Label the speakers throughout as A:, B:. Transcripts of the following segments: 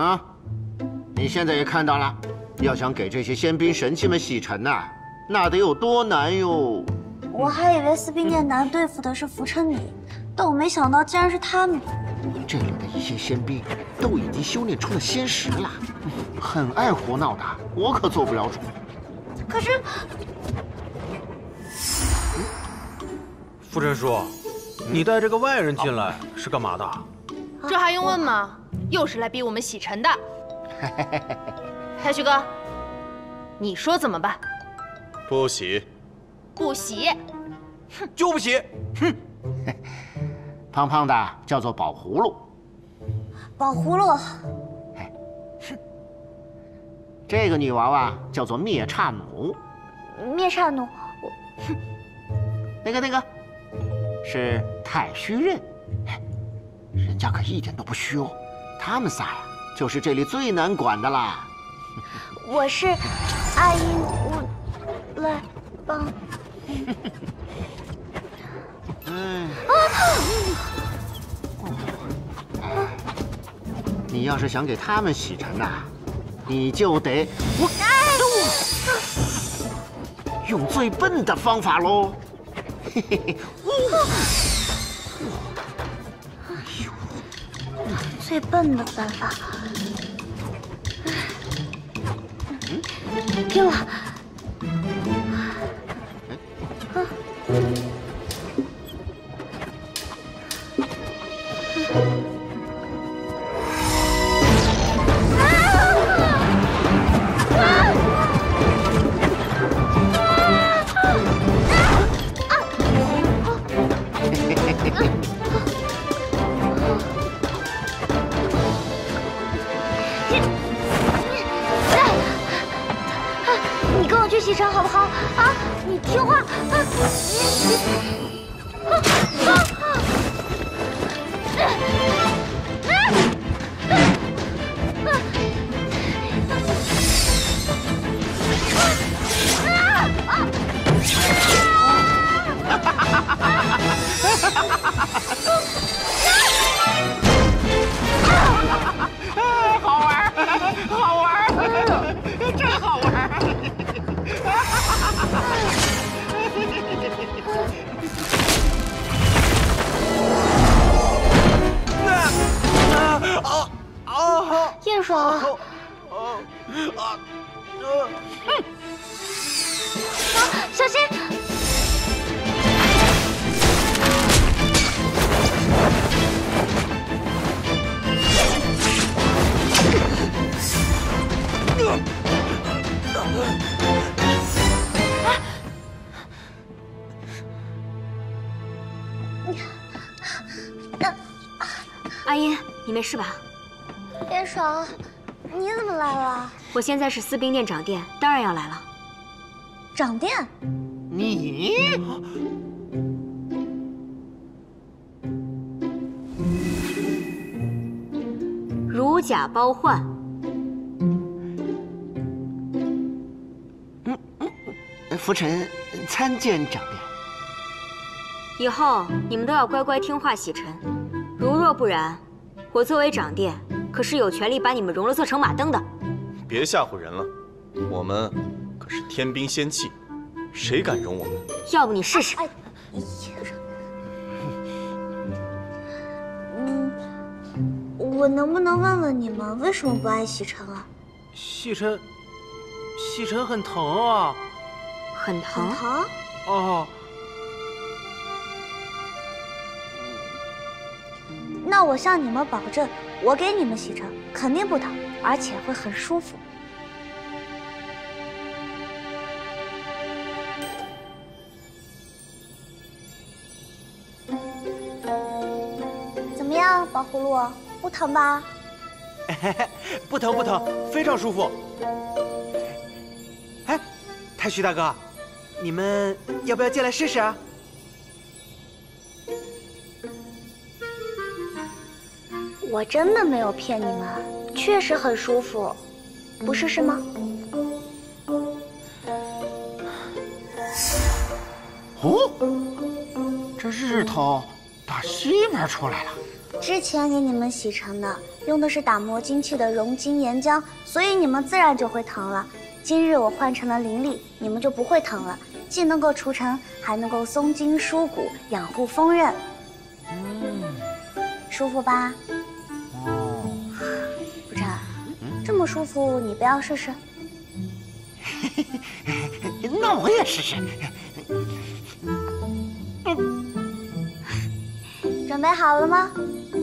A: 啊，你现在也看到了，要想给这些仙兵神器们洗尘呐，那得有多难哟！
B: 我还以为四兵殿难对付的是浮尘女，但我没想到竟然是他们。
A: 这里的一些仙兵都已经修炼出了仙石了，很爱胡闹的，我可做不了主。
B: 可是，
C: 傅振叔，你带这个外人进来是干嘛的？
D: 这还用问吗？又是来逼我们洗尘的。太虚哥，你说怎么办？
E: 不洗。
D: 不洗。
C: 哼，就不洗。哼。
A: 胖胖的叫做宝葫芦。
B: 宝葫芦。
A: 哎，哼。这个女娃娃叫做灭刹弩。
B: 灭刹弩，
A: 哼。那个，是太虚刃。哎，人家可一点都不虚哦。他们仨呀，就是这里最难管的啦。
B: 我是阿英，我来帮。
A: 你要是想给他们洗尘呐，你就得用最笨的方法喽。嘿嘿嘿，
B: 最笨的办法。拼了！你跟我去洗尘好不好？啊，你听话。
A: 好玩，好玩，真好玩！
B: 燕爽，小心！
F: 阿英，你没事吧？
B: 燕爽，你怎么来了？
F: 我现在是司兵殿掌殿，当然要来了。
B: 掌殿？
A: 你？
F: 如假包换。
A: 浮尘参见掌殿。
F: 以后你们都要乖乖听话洗尘，如若不然，我作为掌殿可是有权利把你们融了做成马灯的。
E: 别吓唬人了，我们可是天兵仙器，谁敢容我们？
F: 要不你试试。
B: 我能不能问问你们为什么不爱洗尘啊？
C: 洗尘很疼啊。
F: 很疼？
B: 疼？
C: 哦。
B: 那我向你们保证，我给你们洗尘肯定不疼，而且会很舒服。怎么样，宝葫芦，不疼吧？
C: 不疼不疼，非常舒服。哎，太虚大哥，你们要不要进来试试啊？
B: 我真的没有骗你们，确实很舒服，不试试吗？
A: 哦，这日头打西边出来了。
B: 之前给你们洗成的，用的是打磨精气的熔金岩浆，所以你们自然就会疼了。今日我换成了灵力，你们就不会疼了，既能够除尘，还能够松筋舒骨，养护锋刃。舒服吧？
A: 哦，
B: 不成，这么舒服，你不要试试？
A: 那我也试试。
B: 准备好了吗？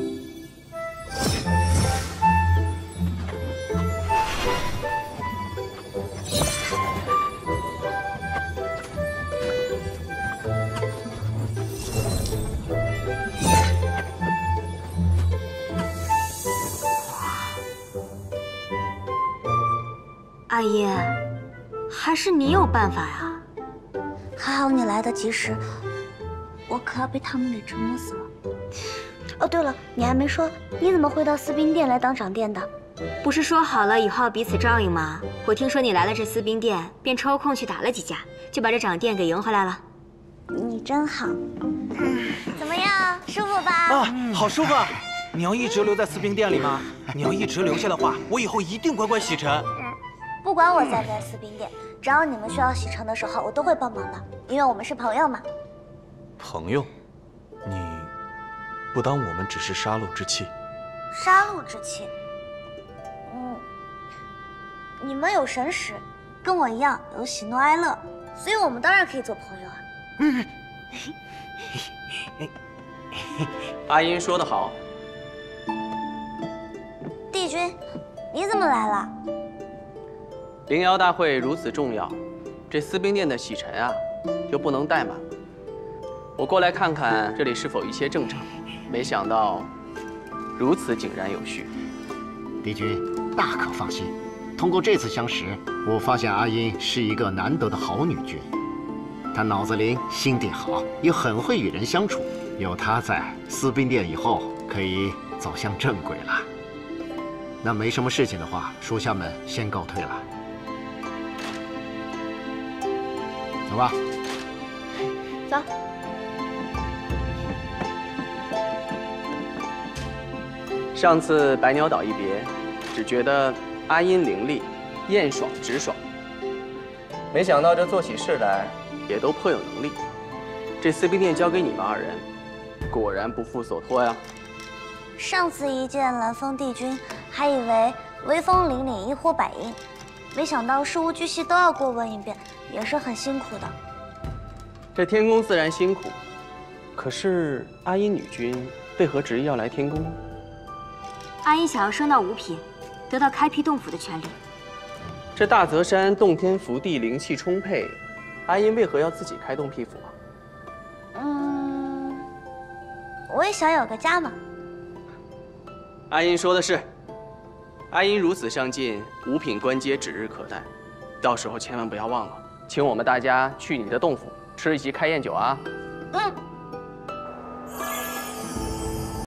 F: 阿姨，还是你有办法呀？
B: 还好你来得及时，我可要被他们给折磨死了。哦，对了，你还没说你怎么会到丝冰店来当掌店的？
F: 不是说好了以后彼此照应吗？我听说你来了这丝冰店，便抽空去打了几架，就把这掌店给赢回来了。
B: 你真好。怎么样，舒服吧？
G: 啊，好舒服啊！你要一直留在丝冰店里吗？你要一直留下的话，我以后一定乖乖洗尘。
B: 不管我在不在丝冰店，只要你们需要洗尘的时候，我都会帮忙的，因为我们是朋友嘛。
E: 朋友，你不当我们只是杀戮之气？
B: 杀戮之气。你们有神识，跟我一样有喜怒哀乐，所以我们当然可以做朋友啊。
H: 阿英说得好。
B: 帝君，你怎么来了？
H: 灵瑶大会如此重要，这丝冰殿的洗尘啊，就不能怠慢。我过来看看这里是否一切正常，没想到如此井然有序。
A: 帝君大可放心，通过这次相识，我发现阿英是一个难得的好女君。她脑子灵，心地好，也很会与人相处。有她在，丝冰殿以后可以走向正轨了。那没什么事情的话，属下们先告退了。走吧。
D: 走。
H: 上次百鸟岛一别，只觉得阿英伶俐，艳爽直爽，没想到这做起事来也都颇有能力。这丝冰殿交给你们二人，果然不负所托呀。
B: 上次一见蓝风帝君，还以为威风凛凛，一呼百应，没想到事无巨细都要过问一遍，也是很辛苦的。
H: 这天宫自然辛苦，可是阿英女君为何执意要来天宫？
F: 阿英想要升到五品，得到开辟洞府的权利。
H: 这大泽山洞天福地，灵气充沛，阿英为何要自己开洞辟府啊？
B: 我也想有个家嘛。
H: 阿英说的是，阿英如此上进，五品官阶指日可待。到时候千万不要忘了，请我们大家去你的洞府吃一席开宴酒啊！
B: 嗯。